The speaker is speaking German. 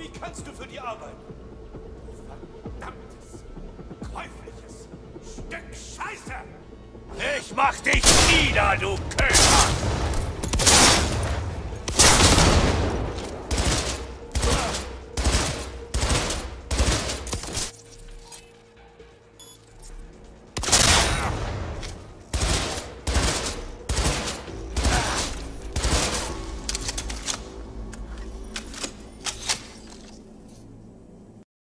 viel kannst du für die arbeiten? Du verdammtes, käufliches Stück Scheiße! Ich mach dich nieder, du Köter!